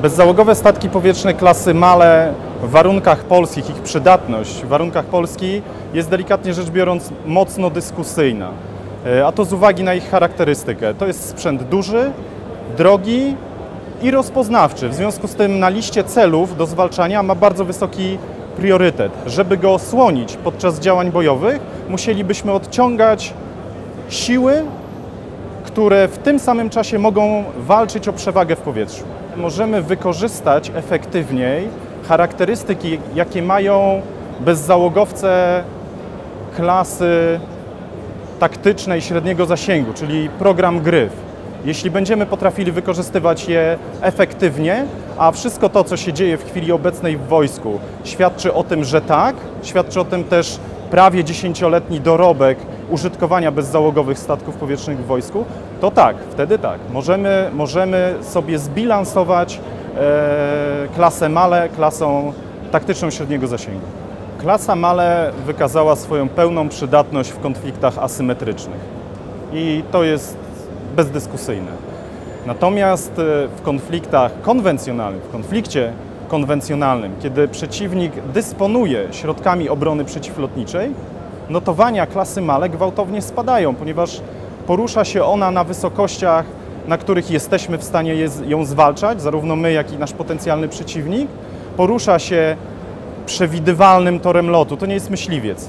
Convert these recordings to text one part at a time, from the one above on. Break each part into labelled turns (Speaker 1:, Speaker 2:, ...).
Speaker 1: Bezzałogowe statki powietrzne klasy Male w warunkach polskich, ich przydatność w warunkach Polski jest delikatnie rzecz biorąc mocno dyskusyjna, a to z uwagi na ich charakterystykę. To jest sprzęt duży, drogi i rozpoznawczy. W związku z tym na liście celów do zwalczania ma bardzo wysoki priorytet. Żeby go osłonić podczas działań bojowych, musielibyśmy odciągać siły, które w tym samym czasie mogą walczyć o przewagę w powietrzu. Możemy wykorzystać efektywniej charakterystyki, jakie mają bezzałogowce klasy taktycznej średniego zasięgu, czyli program Gryf. Jeśli będziemy potrafili wykorzystywać je efektywnie, a wszystko to, co się dzieje w chwili obecnej w wojsku, świadczy o tym, że tak, świadczy o tym też prawie 10-letni dorobek użytkowania bezzałogowych statków powietrznych w wojsku, to tak, wtedy tak. Możemy sobie zbilansować klasę Male klasą taktyczną średniego zasięgu. Klasa Male wykazała swoją pełną przydatność w konfliktach asymetrycznych i to jest bezdyskusyjne. Natomiast w konfliktach konwencjonalnych, w konflikcie konwencjonalnym, kiedy przeciwnik dysponuje środkami obrony przeciwlotniczej, notowania klasy Male gwałtownie spadają, ponieważ porusza się ona na wysokościach, na których jesteśmy w stanie ją zwalczać, zarówno my, jak i nasz potencjalny przeciwnik. Porusza się przewidywalnym torem lotu, to nie jest myśliwiec.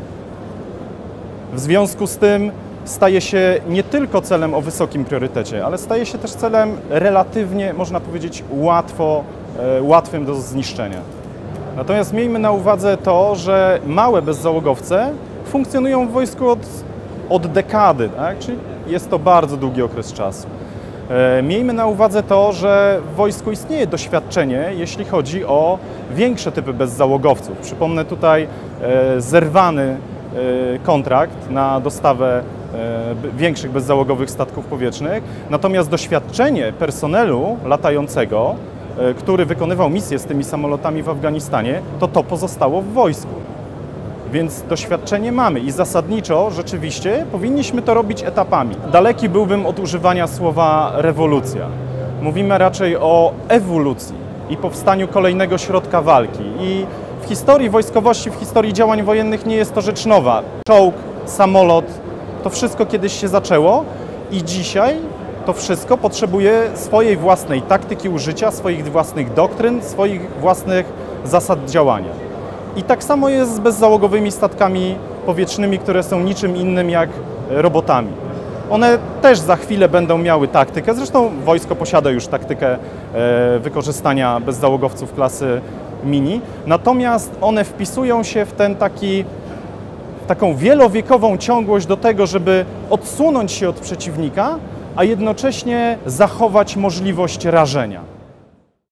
Speaker 1: W związku z tym staje się nie tylko celem o wysokim priorytecie, ale staje się też celem relatywnie, można powiedzieć, łatwym do zniszczenia. Natomiast miejmy na uwadze to, że małe bezzałogowce funkcjonują w wojsku od dekady, tak? Czyli jest to bardzo długi okres czasu. Miejmy na uwadze to, że w wojsku istnieje doświadczenie, jeśli chodzi o większe typy bezzałogowców. Przypomnę tutaj zerwany kontrakt na dostawę większych bezzałogowych statków powietrznych. Natomiast doświadczenie personelu latającego, który wykonywał misję z tymi samolotami w Afganistanie, to pozostało w wojsku. Więc doświadczenie mamy i zasadniczo rzeczywiście powinniśmy to robić etapami. Daleki byłbym od używania słowa rewolucja. Mówimy raczej o ewolucji i powstaniu kolejnego środka walki. I w historii wojskowości, w historii działań wojennych nie jest to rzecz nowa. Czołg, samolot, to wszystko kiedyś się zaczęło i dzisiaj to wszystko potrzebuje swojej własnej taktyki użycia, swoich własnych doktryn, swoich własnych zasad działania. I tak samo jest z bezzałogowymi statkami powietrznymi, które są niczym innym jak robotami. One też za chwilę będą miały taktykę, zresztą wojsko posiada już taktykę wykorzystania bezzałogowców klasy mini, natomiast one wpisują się w taką wielowiekową ciągłość do tego, żeby odsunąć się od przeciwnika, a jednocześnie zachować możliwość rażenia.